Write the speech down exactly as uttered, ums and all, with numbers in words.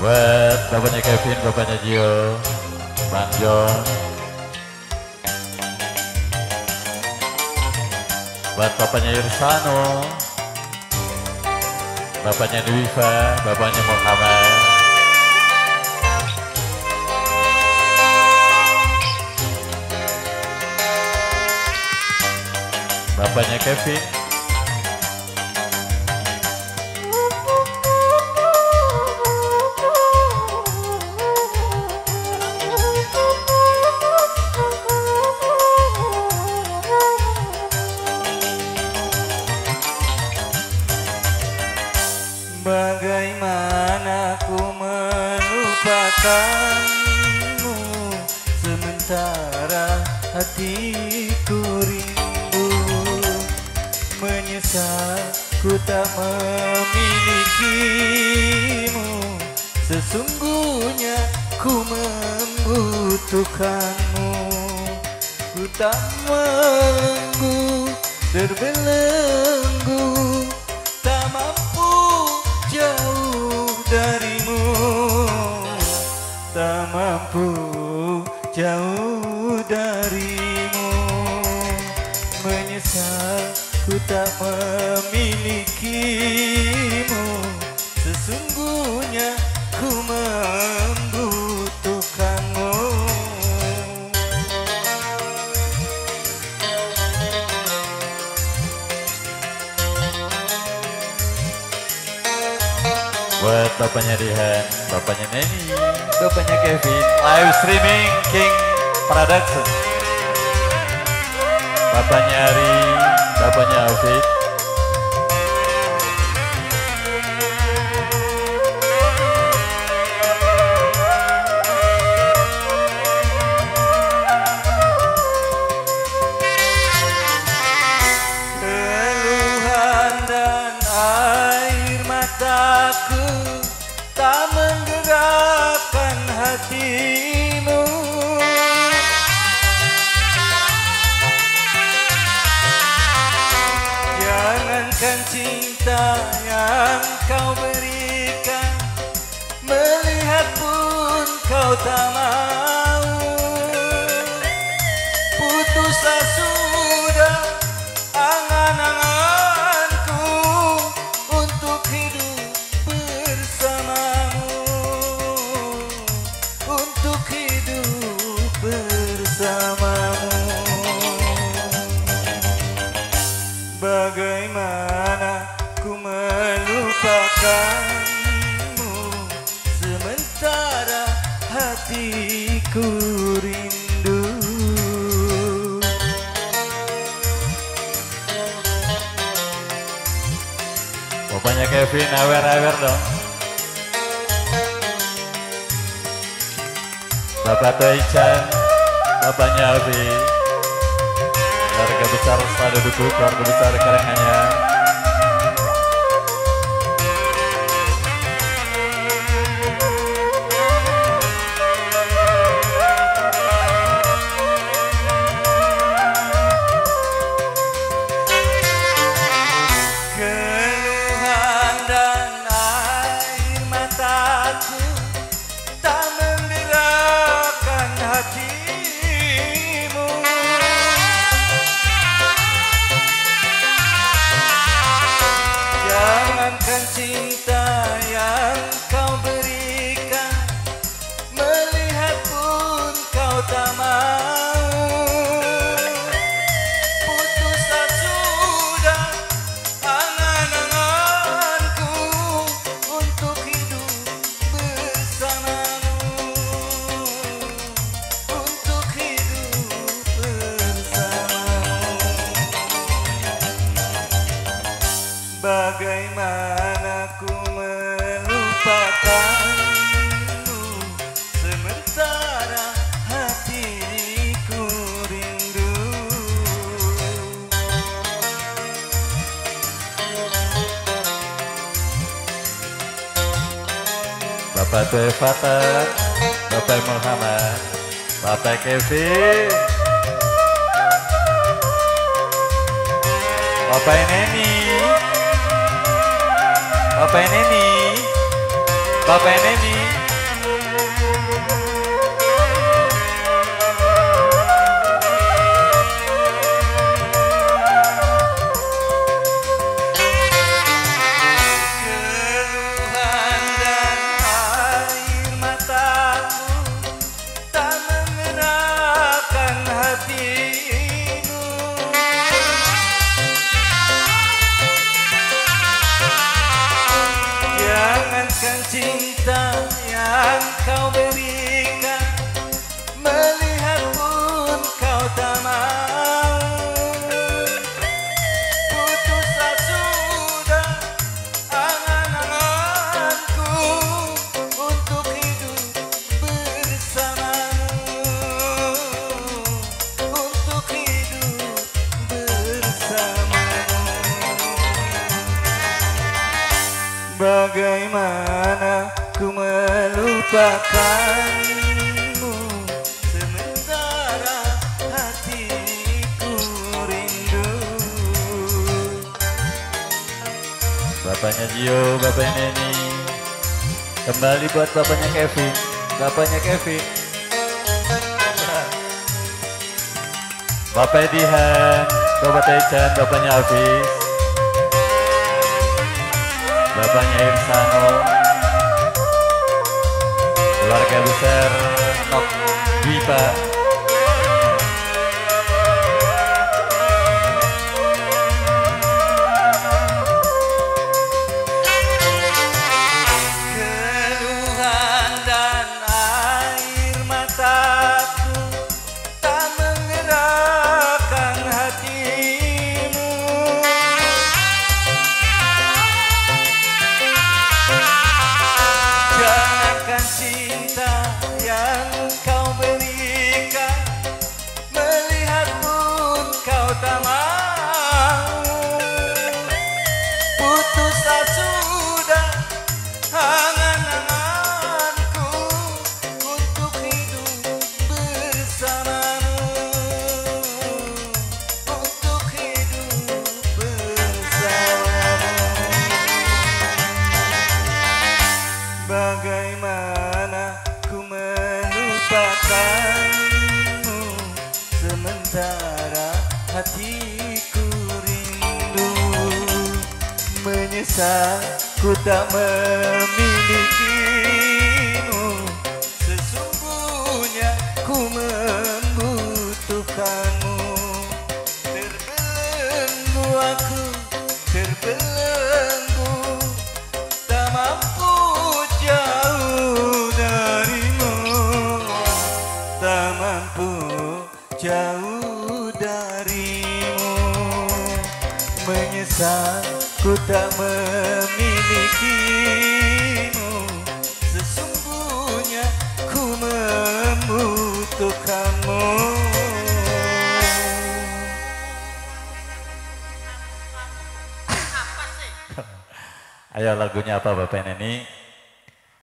Buat bapaknya Kevin, bapaknya Gio, Bang John. Buat bapaknya Irsano, bapaknya Dwiva, bapaknya Muhammad. Bapaknya Kevin. Bagaimana ku melupakanmu, sementara hatiku rindu. Menyesal ku tak memilikimu, sesungguhnya ku membutuhkanmu. Ku tak melenggu, terbelenggu, tak mampu jauh darimu, tak mampu jauh darimu. Menyesal ku tak memilikimu, sesungguhnya ku membutuhkanmu. Buat bapaknya Dihan, bapaknya Neni, bapaknya Kevin, live streaming King Production. Bapaknya Ari, bapaknya Afid. Keluhan dan air mataku tak menggerakkan hatimu. Jangankan cinta yang kau berikan, melihat pun kau tak mau. Putuslah sudah angan-anganku untuk hidup bersamamu, untuk hidup bersamamu. Bagaimana ku melupakanmu, sementara hatiku rindu. Bapaknya Kevin, awer-awer dong. Bapak Toichan, bapaknya Abi. Keluarga besar selalu dukung, keluarga besar Karanganyar. Keluhan dan air mataku tak menggerakkan hatimu. Jangankan cinta yang kau berikan, melihat pun kau tak mau. Putuslah sudah angan-anganku untuk hidup bersamamu, untuk hidup bersamamu. Bagaimana ku melupakanmu, sementara hatiku rindu. Bapak Tue Fatah, Bapak Muhammad, Bapak Kevin, Bapak Neni, Bapak Neni, Bapak Neni. kau berikan, melihat pun kau tak mau. Putuslah sudah angan-anganku untuk hidup bersamamu, untuk hidup bersamamu. Bagaimana ku melupakanmu, sementara hatiku rindu. Bapaknya Gio, bapaknya Neni. Kembali buat bapaknya Kevin, bapaknya Kevin. Bapaknya Dihan, bapak Taichan, bapaknya Hafiz. Bapaknya Irsano. Keluarga besar Nok Dwipa. Keluhan dan air mataku tak menggerakkan hatimu. Jangankan cinta yang kau berikan, melihat pun kau tak mau. Putuslah sudah angan-anganku untuk hidup bersamamu, untuk hidup bersamamu. Bagaimana ku melupakanmu, sementara hatiku rindu. Menyesal ku tak memilikimu, sesungguhnya ku membutuhkanmu. Terbelenggu aku, terbelenggu, tak mampu jauh darimu, tak mampu jauh darimu. Menyesal ku tak memilikimu, sesungguhnya ku membutuhkanmu. Ayo lagunya apa Bapak Neni?